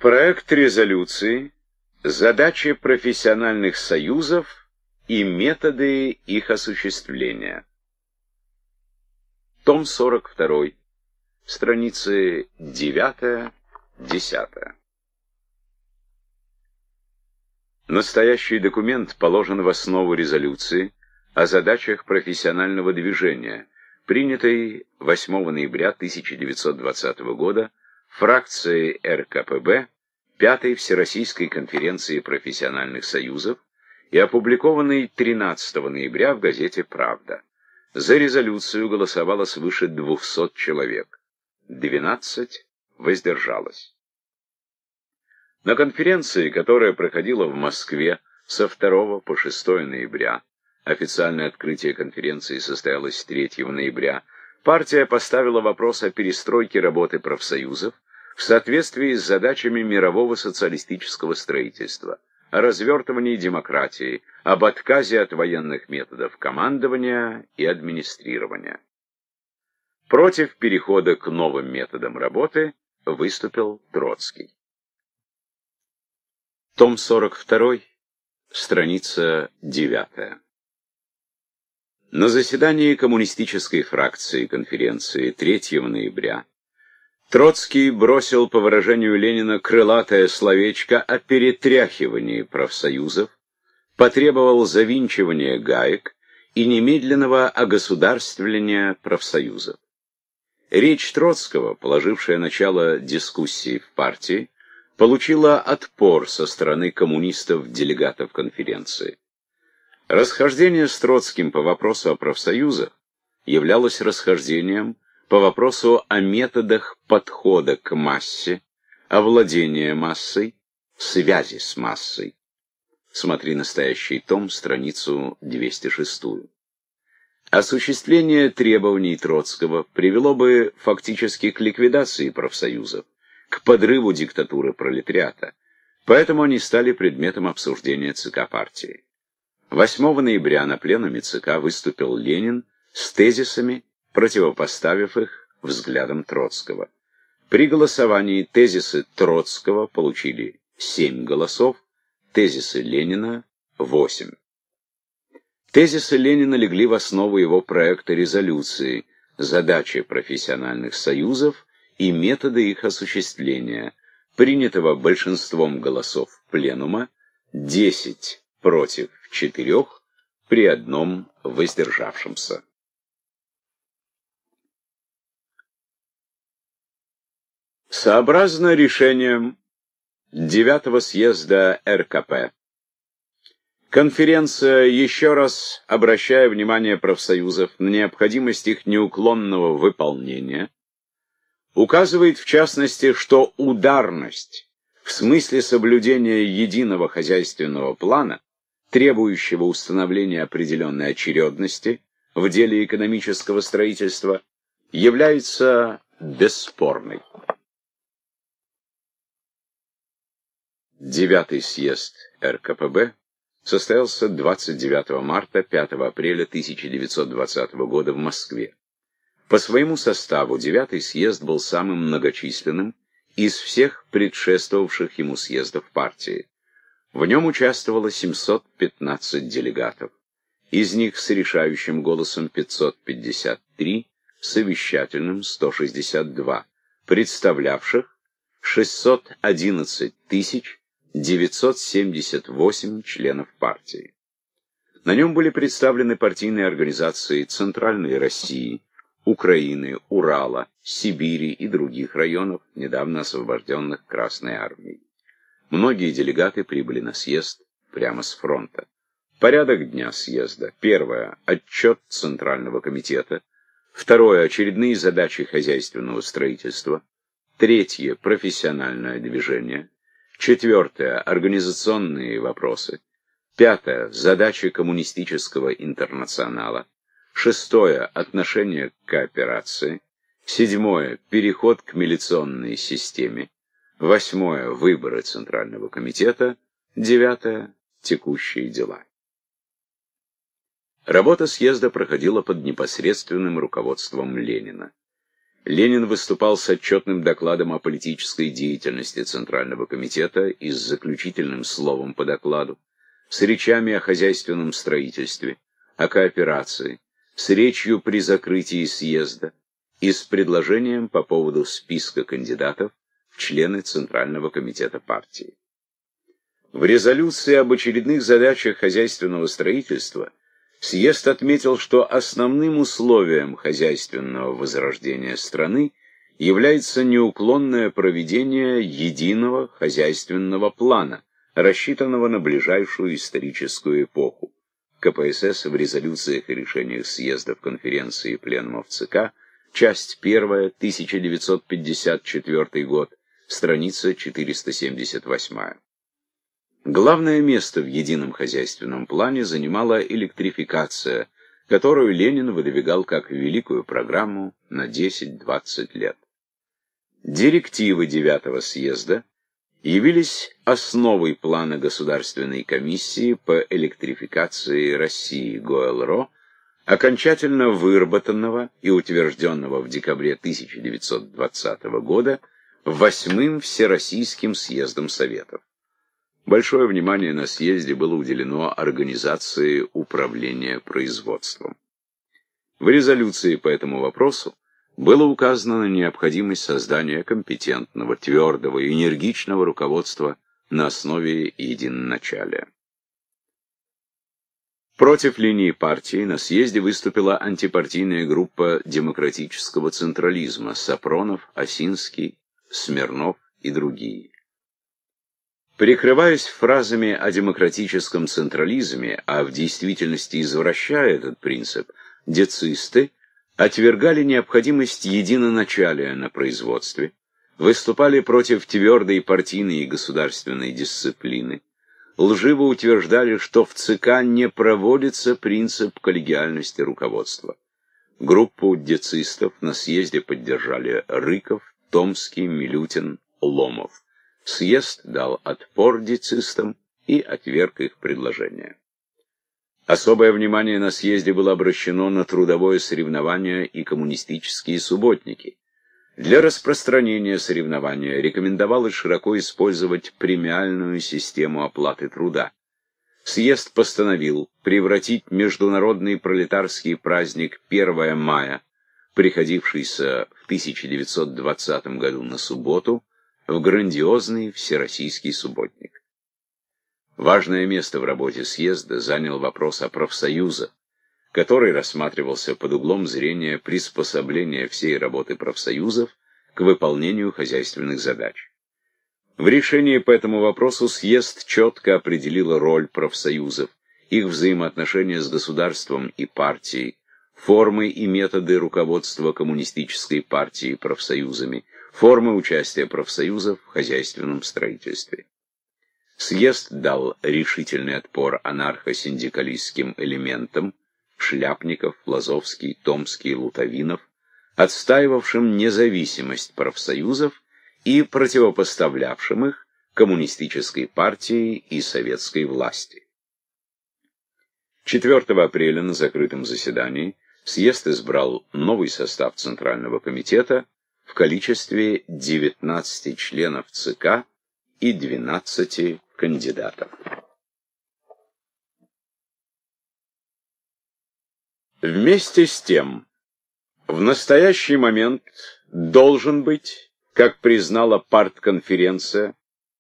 Проект резолюции, задачи профессиональных союзов и методы их осуществления. Том 42, страницы 9-10. Настоящий документ положен в основу резолюции о задачах профессионального движения, принятой 8 ноября 1920 года фракцией РКПБ 5-й Всероссийской конференции профессиональных союзов и опубликованной 13 ноября в газете «Правда». За резолюцию голосовало свыше 200 человек. 12 воздержалось. На конференции, которая проходила в Москве со 2 по 6 ноября, официальное открытие конференции состоялось 3 ноября, партия поставила вопрос о перестройке работы профсоюзов в соответствии с задачами мирового социалистического строительства, о развертывании демократии, об отказе от военных методов командования и администрирования. Против перехода к новым методам работы выступил Троцкий. Том 42, страница 9. На заседании коммунистической фракции конференции 3 ноября Троцкий бросил, по выражению Ленина, крылатое словечко о перетряхивании профсоюзов, потребовал завинчивания гаек и немедленного огосударствления профсоюзов. Речь Троцкого, положившая начало дискуссии в партии, получила отпор со стороны коммунистов-делегатов конференции. Расхождение с Троцким по вопросу о профсоюзах являлось расхождением по вопросу о методах подхода к массе, овладения массой, связи с массой. Смотри настоящий том, страницу 206. Осуществление требований Троцкого привело бы фактически к ликвидации профсоюзов, к подрыву диктатуры пролетариата, поэтому они стали предметом обсуждения ЦК партии. 8 ноября на пленуме ЦК выступил Ленин с тезисами, противопоставив их взглядам Троцкого. При голосовании тезисы Троцкого получили 7 голосов, тезисы Ленина — 8. Тезисы Ленина легли в основу его проекта резолюции «Задачи профессиональных союзов и методы их осуществления», принятого большинством голосов пленума, 10 против 4 при одном воздержавшемся. Сообразно решениям 9-го съезда РКП, конференция, еще раз обращая внимание профсоюзов на необходимость их неуклонного выполнения, указывает в частности, что ударность в смысле соблюдения единого хозяйственного плана, требующего установления определенной очередности в деле экономического строительства, является бесспорной. 9-й съезд РКПБ состоялся 29 марта 5 апреля 1920 года в Москве. По своему составу 9-й съезд был самым многочисленным из всех предшествовавших ему съездов партии. В нем участвовало 715 делегатов, из них с решающим голосом 553, совещательным 162, представлявших 611 978 членов партии. На нем были представлены партийные организации Центральной России, Украины, Урала, Сибири и других районов, недавно освобожденных Красной армией. Многие делегаты прибыли на съезд прямо с фронта. Порядок дня съезда. Первое – отчет Центрального комитета. Второе – очередные задачи хозяйственного строительства. Третье – профессиональное движение. Четвертое – организационные вопросы. Пятое – задачи коммунистического интернационала. Шестое – отношение к кооперации. Седьмое – переход к милиционной системе. Восьмое – выборы Центрального комитета. Девятое – текущие дела. Работа съезда проходила под непосредственным руководством Ленина. Ленин выступал с отчетным докладом о политической деятельности Центрального комитета и с заключительным словом по докладу, с речами о хозяйственном строительстве, о кооперации, с речью при закрытии съезда и с предложением по поводу списка кандидатов в члены Центрального комитета партии. В резолюции об очередных задачах хозяйственного строительства съезд отметил, что основным условием хозяйственного возрождения страны является неуклонное проведение единого хозяйственного плана, рассчитанного на ближайшую историческую эпоху. КПСС в резолюциях и решениях съездов конференции и пленумов ЦК, часть 1, 1954 год, страница 478. Главное место в едином хозяйственном плане занимала электрификация, которую Ленин выдвигал как великую программу на 10-20 лет. Директивы 9-го съезда явились основой плана Государственной комиссии по электрификации России ГОЭЛРО, окончательно выработанного и утвержденного в декабре 1920 года 8-м Всероссийским съездом Советов. Большое внимание на съезде было уделено организации управления производством. В резолюции по этому вопросу было указано на необходимость создания компетентного, твердого и энергичного руководства на основе единоначалия. Против линии партии на съезде выступила антипартийная группа демократического централизма Сапронов, Осинский, Смирнов и другие. Прикрываясь фразами о демократическом централизме, а в действительности извращая этот принцип, децисты отвергали необходимость единоначалия на производстве, выступали против твердой партийной и государственной дисциплины, лживо утверждали, что в ЦК не проводится принцип коллегиальности руководства. Группу децистов на съезде поддержали Рыков, Томский, Милютин, Ломов. Съезд дал отпор децистам и отверг их предложения. Особое внимание на съезде было обращено на трудовое соревнование и коммунистические субботники. Для распространения соревнования рекомендовалось широко использовать премиальную систему оплаты труда. Съезд постановил превратить международный пролетарский праздник 1 мая, приходившийся в 1920 году на субботу, в грандиозный всероссийский субботник. Важное место в работе съезда занял вопрос о профсоюзах, который рассматривался под углом зрения приспособления всей работы профсоюзов к выполнению хозяйственных задач. В решении по этому вопросу съезд четко определил роль профсоюзов, их взаимоотношения с государством и партией, формы и методы руководства коммунистической партией профсоюзами, формы участия профсоюзов в хозяйственном строительстве. Съезд дал решительный отпор анархо-синдикалистским элементам, Шляпников, Лазовский, Томский, Лутовинов, отстаивавшим независимость профсоюзов и противопоставлявшим их коммунистической партии и советской власти. 4 апреля на закрытом заседании съезд избрал новый состав Центрального комитета в количестве 19 членов ЦК и 12 кандидатов. Вместе с тем, в настоящий момент должен быть, как признала партконференция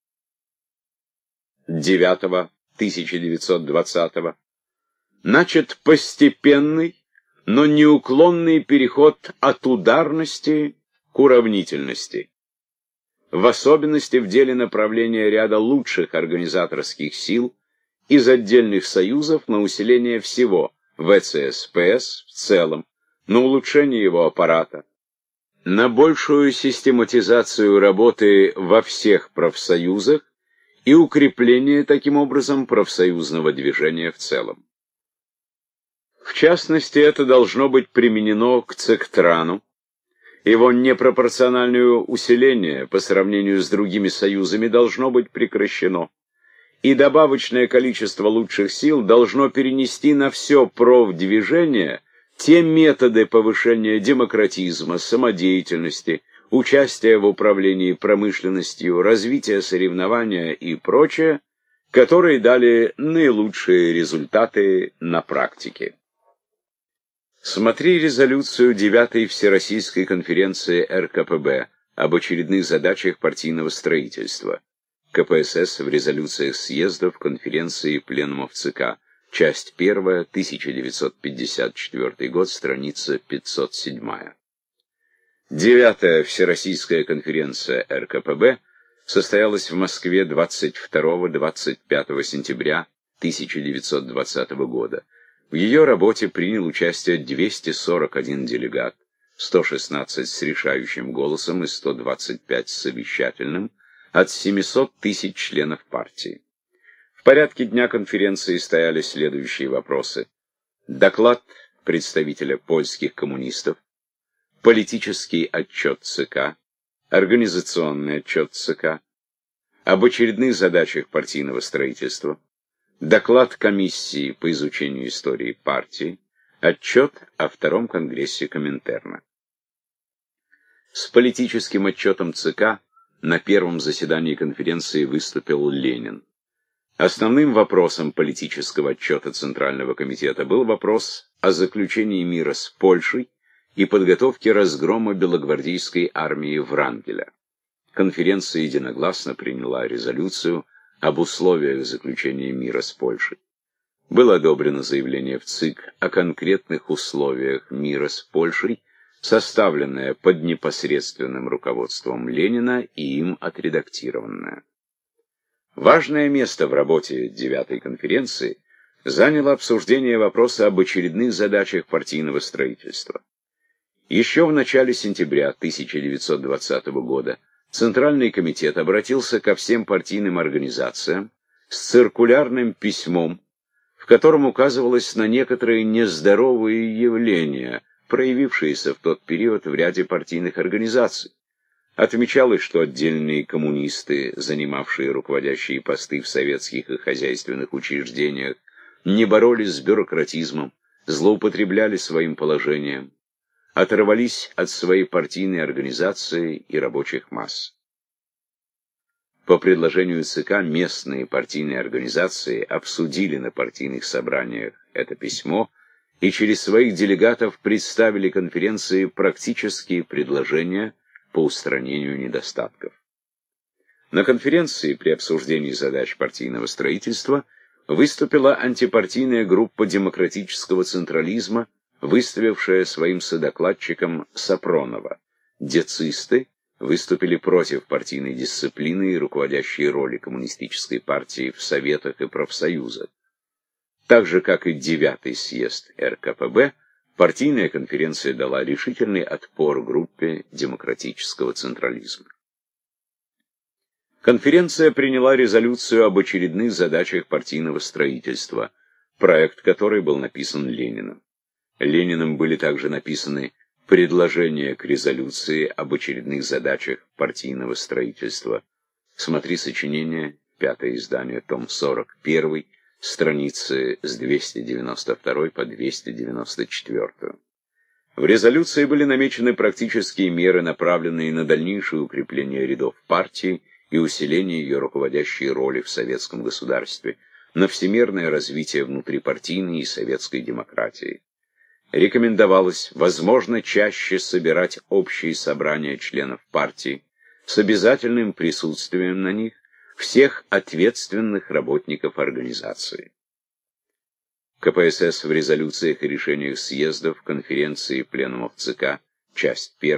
9/1920, начат постепенный, но неуклонный переход от ударности к уравнительности, в особенности в деле направления ряда лучших организаторских сил из отдельных союзов на усиление всего ВЦСПС в целом, на улучшение его аппарата, на большую систематизацию работы во всех профсоюзах и укрепление таким образом профсоюзного движения в целом. В частности, это должно быть применено к ЦКТРАНу. Его непропорциональное усиление по сравнению с другими союзами должно быть прекращено, и добавочное количество лучших сил должно перенести на все профдвижение те методы повышения демократизма, самодеятельности, участия в управлении промышленностью, развития соревнования и прочее, которые дали наилучшие результаты на практике. Смотри резолюцию 9-й Всероссийской конференции РКПБ об очередных задачах партийного строительства. КПСС в резолюциях съездов, конференции и пленумов ЦК. Часть 1, 1954 год, страница 507. 9-я Всероссийская конференция РКПБ состоялась в Москве 22-25 сентября 1920 года. В ее работе принял участие 241 делегат, 116 с решающим голосом и 125 с совещательным, от 700 тысяч членов партии. В порядке дня конференции стояли следующие вопросы. Доклад представителя польских коммунистов, политический отчет ЦК, организационный отчет ЦК, об очередных задачах партийного строительства, доклад комиссии по изучению истории партии, отчет о Втором конгрессе Коминтерна. С политическим отчетом ЦК на первом заседании конференции выступил Ленин. Основным вопросом политического отчета Центрального комитета был вопрос о заключении мира с Польшей и подготовке разгрома белогвардейской армии Врангеля. Конференция единогласно приняла резолюцию об условиях заключения мира с Польшей. Было одобрено заявление в ЦИК о конкретных условиях мира с Польшей, составленное под непосредственным руководством Ленина и им отредактированное. Важное место в работе 9-й конференции заняло обсуждение вопроса об очередных задачах партийного строительства. Еще в начале сентября 1920 года Центральный комитет обратился ко всем партийным организациям с циркулярным письмом, в котором указывалось на некоторые нездоровые явления, проявившиеся в тот период в ряде партийных организаций. Отмечалось, что отдельные коммунисты, занимавшие руководящие посты в советских и хозяйственных учреждениях, не боролись с бюрократизмом, злоупотребляли своим положением, оторвались от своей партийной организации и рабочих масс. По предложению ЦК местные партийные организации обсудили на партийных собраниях это письмо и через своих делегатов представили конференции практические предложения по устранению недостатков. На конференции при обсуждении задач партийного строительства выступила антипартийная группа демократического централизма, выставившая своим содокладчиком Сапронова. Децисты выступили против партийной дисциплины и руководящей роли коммунистической партии в советах и профсоюзах. Так же, как и 9-й съезд РКПБ, партийная конференция дала решительный отпор группе демократического централизма. Конференция приняла резолюцию об очередных задачах партийного строительства, проект которой был написан Лениным. Лениным были также написаны предложения к резолюции об очередных задачах партийного строительства. Смотри сочинение, 5-е издание, том 41, страницы с 292 по 294. В резолюции были намечены практические меры, направленные на дальнейшее укрепление рядов партии и усиление ее руководящей роли в советском государстве, на всемирное развитие внутрипартийной и советской демократии. Рекомендовалось, возможно, чаще собирать общие собрания членов партии с обязательным присутствием на них всех ответственных работников организации. КПСС в резолюциях и решениях съездов, конференции и пленумов ЦК, часть 1,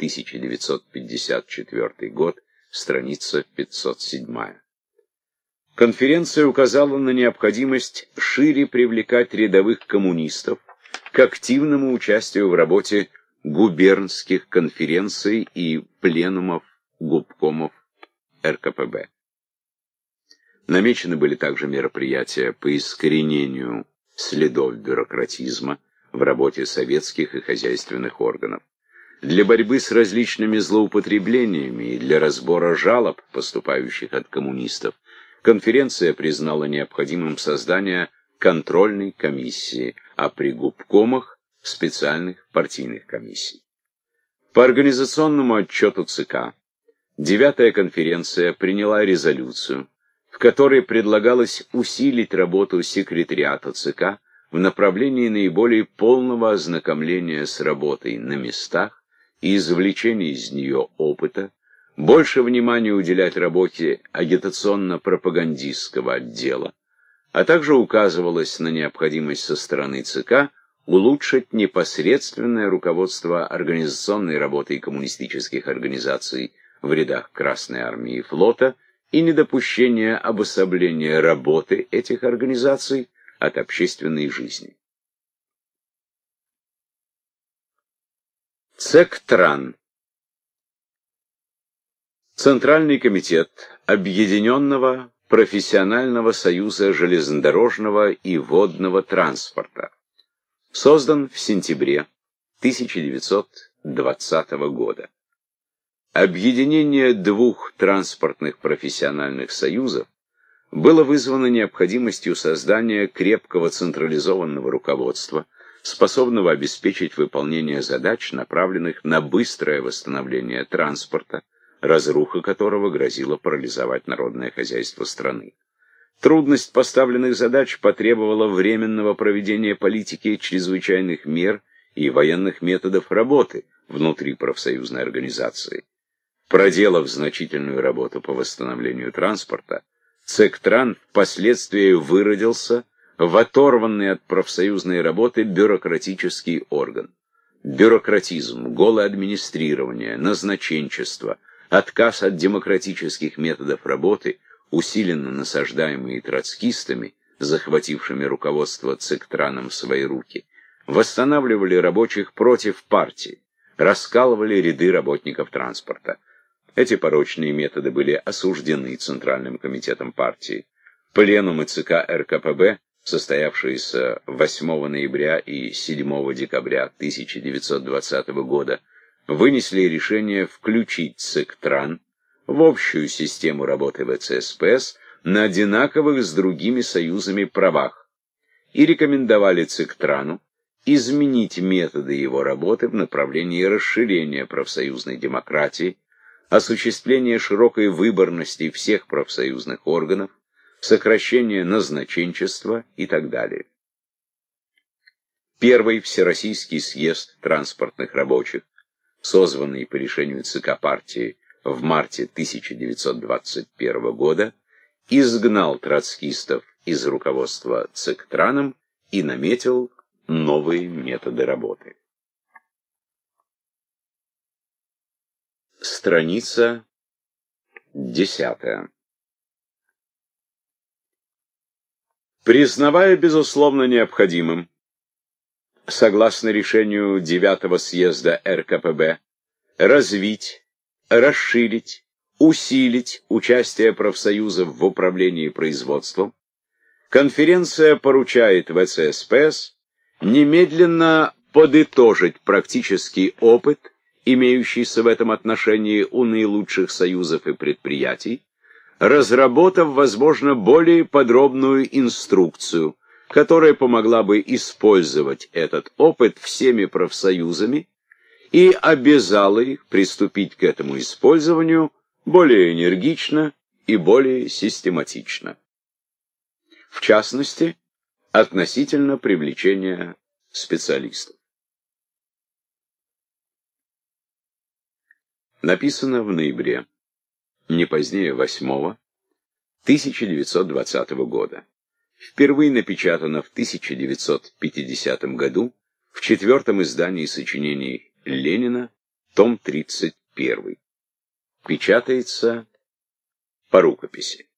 1954 год, страница 507. Конференция указала на необходимость шире привлекать рядовых коммунистов к активному участию в работе губернских конференций и пленумов губкомов РКПБ. Намечены были также мероприятия по искоренению следов бюрократизма в работе советских и хозяйственных органов. Для борьбы с различными злоупотреблениями и для разбора жалоб, поступающих от коммунистов, конференция признала необходимым создание контрольной комиссии, а при губкомах специальных партийных комиссий. По организационному отчету ЦК 9-я конференция приняла резолюцию, в которой предлагалось усилить работу секретариата ЦК в направлении наиболее полного ознакомления с работой на местах и извлечения из нее опыта, больше внимания уделять работе агитационно-пропагандистского отдела, а также указывалось на необходимость со стороны ЦК улучшить непосредственное руководство организационной работой коммунистических организаций в рядах Красной армии и флота и недопущение обособления работы этих организаций от общественной жизни. ЦК-ТРАН. Центральный комитет Объединенного профессионального союза железнодорожного и водного транспорта. Создан в сентябре 1920 года. Объединение двух транспортных профессиональных союзов было вызвано необходимостью создания крепкого централизованного руководства, способного обеспечить выполнение задач, направленных на быстрое восстановление транспорта, разруха которого грозила парализовать народное хозяйство страны. Трудность поставленных задач потребовала временного проведения политики чрезвычайных мер и военных методов работы внутри профсоюзной организации. Проделав значительную работу по восстановлению транспорта, ЦК-ТРАН впоследствии выродился в оторванный от профсоюзной работы бюрократический орган. Бюрократизм, голое администрирование, назначенчество, отказ от демократических методов работы, усиленно насаждаемые троцкистами, захватившими руководство ЦК-ТРАНом в свои руки, восстанавливали рабочих против партии, раскалывали ряды работников транспорта. Эти порочные методы были осуждены Центральным комитетом партии. Пленумы ЦК РКПБ, состоявшиеся 8 ноября и 7 декабря 1920 года, вынесли решение включить ЦК-ТРАН в общую систему работы ВЦСПС на одинаковых с другими союзами правах и рекомендовали ЦК-ТРАНу изменить методы его работы в направлении расширения профсоюзной демократии, осуществления широкой выборности всех профсоюзных органов, сокращения назначенчества и так далее. Первый Всероссийский съезд транспортных рабочих, созванный по решению ЦК партии в марте 1921 года, изгнал троцкистов из руководства ЦК-ТРАНом и наметил новые методы работы. Страница 10. Признавая безусловно необходимым, согласно решению 9-го съезда РКПБ, развить, расширить, усилить участие профсоюзов в управлении производством, конференция поручает ВЦСПС немедленно подытожить практический опыт, имеющийся в этом отношении у наилучших союзов и предприятий, разработав, возможно, более подробную инструкцию, которая помогла бы использовать этот опыт всеми профсоюзами и обязала их приступить к этому использованию более энергично и более систематично. В частности, относительно привлечения специалистов. Написано в ноябре, не позднее 8-го 1920 года. Впервые напечатано в 1950 году в 4-м издании сочинений Ленина, том 31. Печатается по рукописи.